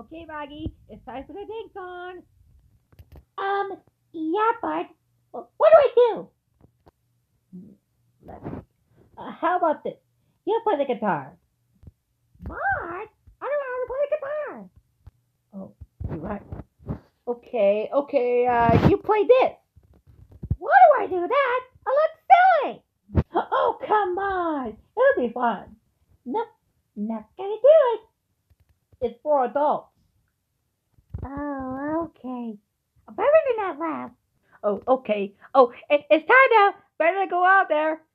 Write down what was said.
Okay, Maggie, it's time for the ding song. Yeah, Bud. What do I do? How about this? You play the guitar. Bud, I don't know how to play the guitar. Oh, you're right. Okay, you play this. Why do I do that? I look silly. Oh, come on. It'll be fun. Nope, not gonna do it. It's for adults. Oh, okay. I better than not laugh. Oh, okay. Oh, it's time now. Better go out there.